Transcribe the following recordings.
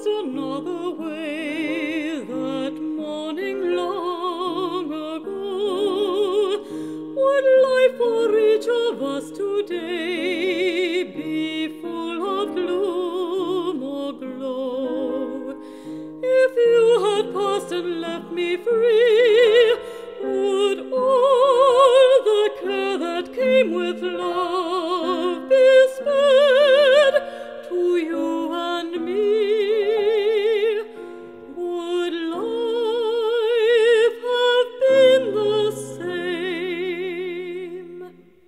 another way that morning long ago. Would life for each of us today be full of gloom or glow? If you had passed and left me free, would all the care that came with love be spared to you and me? Would life have been the same?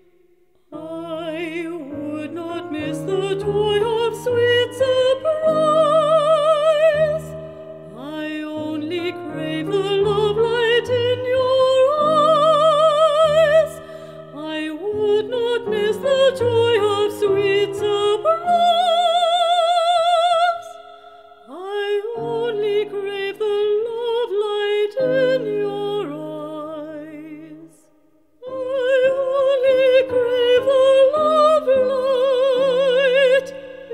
I would not miss the joy of sweet surprise. I only crave the love light in your eyes. I would not miss the joy of sweet surprise. I only crave the love light in your eyes. I only crave the love light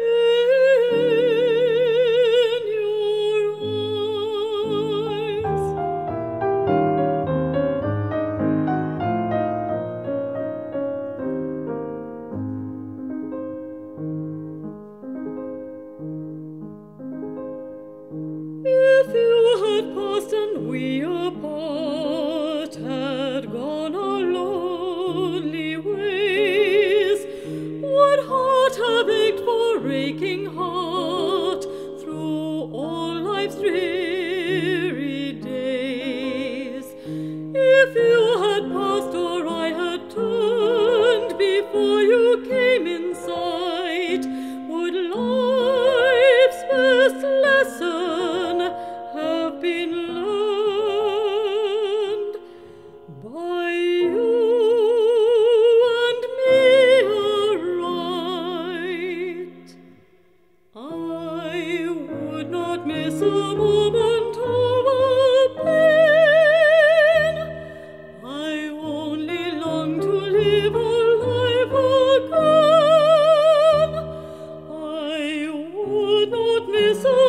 in your eyes. If you had passed and we apart had gone our lonely ways, would heart have ached for aching heart through all life's dreary days? If you had passed or I had turned before you came in sight, would life's best lesson have been learned by you and me aright? I would not miss a moment of our pain. I only long to live alive again. I would not miss a